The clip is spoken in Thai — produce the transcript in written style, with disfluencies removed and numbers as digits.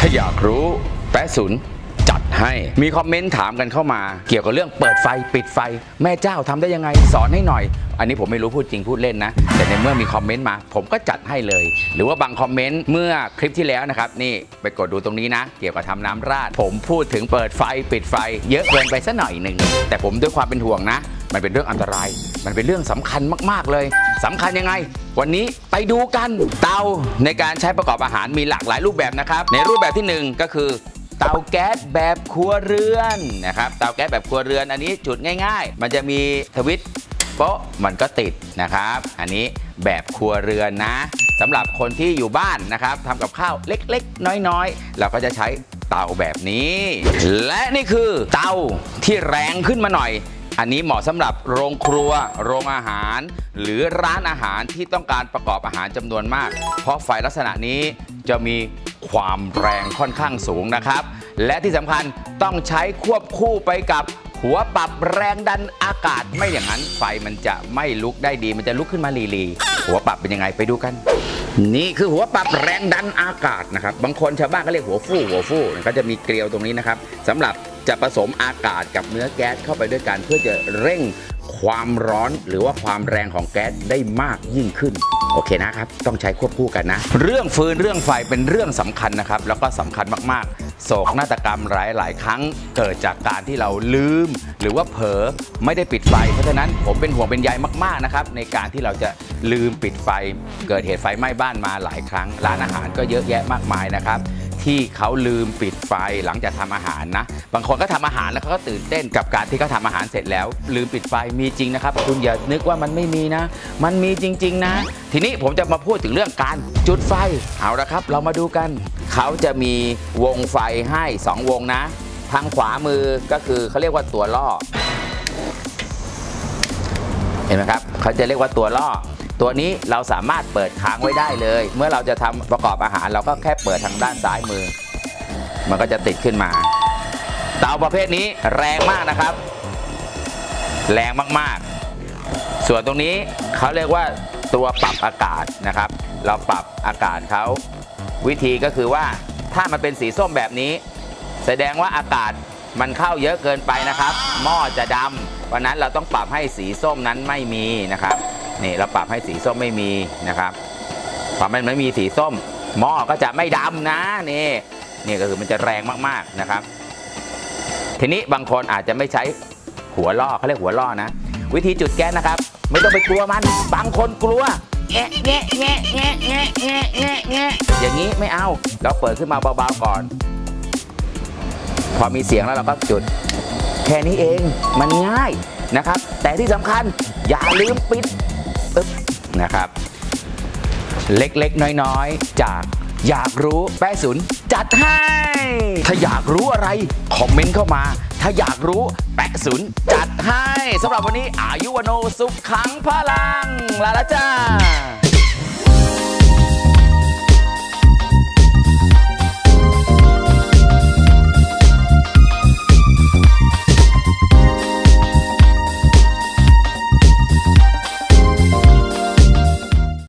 ถ้าอยากรู้แปะศูนย์จัดให้มีคอมเมนต์ถามกันเข้ามาเกี่ยวกับเรื่องเปิดไฟปิดไฟแม่เจ้าทำได้ยังไงสอนให้หน่อยอันนี้ผมไม่รู้พูดจริงพูดเล่นนะแต่ในเมื่อมีคอมเมนต์มาผมก็จัดให้เลยหรือว่าบางคอมเมนต์เมื่อคลิปที่แล้วนะครับนี่ไปกดดูตรงนี้นะเกี่ยวกับทำน้ำราดผมพูดถึงเปิดไฟปิดไฟเยอะเกินไปสักหน่อยหนึ่งแต่ผมด้วยความเป็นห่วงนะมันเป็นเรื่องอันตรายมันเป็นเรื่องสำคัญมากๆเลยสำคัญยังไงวันนี้ไปดูกันเตาในการใช้ประกอบอาหารมีหลากหลายรูปแบบนะครับในรูปแบบที่1ก็คือเตาแก๊สแบบครัวเรือนนะครับเตาแก๊สแบบครัวเรือนอันนี้จุดง่ายๆมันจะมีสวิตช์โป๊ะมันก็ติดนะครับอันนี้แบบครัวเรือนนะสำหรับคนที่อยู่บ้านนะครับทำกับข้าวเล็กๆน้อยๆเราก็จะใช้เตาแบบนี้และนี่คือเตาที่แรงขึ้นมาหน่อยอันนี้เหมาะสำหรับโรงครัวโรงอาหารหรือร้านอาหารที่ต้องการประกอบอาหารจำนวนมากเพราะไฟลักษณะนี้จะมีความแรงค่อนข้างสูงนะครับและที่สำคัญต้องใช้ควบคู่ไปกับหัวปรับแรงดันอากาศไม่อย่างนั้นไฟมันจะไม่ลุกได้ดีมันจะลุกขึ้นมาลีหัวปรับเป็นยังไงไปดูกันนี่คือหัวปรับแรงดันอากาศนะครับบางคนชาวบ้านก็เรียกหัวฟู่ก็จะมีเกลียวตรงนี้นะครับสำหรับจะผสมอากาศกับเนื้อแก๊สเข้าไปด้วยกันเพื่อจะเร่งความร้อนหรือว่าความแรงของแก๊สได้มากยิ่งขึ้นโอเคนะครับต้องใช้ควบคู่กันนะเรื่องฟืนเรื่องไฟเป็นเรื่องสำคัญนะครับแล้วก็สำคัญมากๆโศกนาฏกรรมหลายครั้งเกิดจากการที่เราลืมหรือว่าเผลอไม่ได้ปิดไฟเพราะฉะนั้นผมเป็นห่วงเป็นใยมากๆนะครับในการที่เราจะลืมปิดไฟเกิดเหตุไฟไหม้บ้านมาหลายครั้งร้านอาหารก็เยอะแยะมากมายนะครับที่เขาลืมปิดไฟหลังจากทำอาหารนะบางคนก็ทำอาหารแล้วเขาก็ตื่นเต้นกับการที่เขาทำอาหารเสร็จแล้วลืมปิดไฟมีจริงนะครับคุณอย่านึกว่ามันไม่มีนะมันมีจริงๆนะทีนี้ผมจะมาพูดถึงเรื่องการจุดไฟเอาละครับเรามาดูกันเขาจะมีวงไฟให้2วงนะทางขวามือก็คือเขาเรียกว่าตัวล่อเห็นไหมครับเขาจะเรียกว่าตัวล่อตัวนี้เราสามารถเปิดค้างไว้ได้เลยเมื่อเราจะทำประกอบอาหารเราก็แค่เปิดทางด้านซ้ายมือมันก็จะติดขึ้นมาเตาประเภทนี้แรงมากนะครับแรงมากๆส่วนตรงนี้เขาเรียกว่าตัวปรับอากาศนะครับเราปรับอากาศเขาวิธีก็คือว่าถ้ามันเป็นสีส้มแบบนี้แสดงว่าอากาศมันเข้าเยอะเกินไปนะครับหม้อจะดำเพราะนั้นเราต้องปรับให้สีส้มนั้นไม่มีนะครับนี่เราปรับให้สีส้มไม่มีนะครับพอมันไม่มีสีส้มหม้อก็จะไม่ดำนะนี่ก็คือมันจะแรงมากๆนะครับทีนี้บางคนอาจจะไม่ใช้หัวล่อเขาเรียกหัวล่อนะวิธีจุดแก๊สนะครับไม่ต้องไปกลัวมันบางคนกลัวแงะอย่างนี้ไม่เอาเราเปิดขึ้นมาเบาๆก่อนพอมีเสียงแล้วเราก็จุดแค่นี้เองมันง่ายนะครับแต่ที่สำคัญอย่าลืมปิดนะครับเล็กๆน้อยๆจากอยากรู้แปะศูนย์จัดให้ถ้าอยากรู้อะไรคอมเมนต์เข้ามาถ้าอยากรู้แปะศูนย์จัดให้สำหรับวันนี้อายุวโนสุขขังพลังลาละจ้า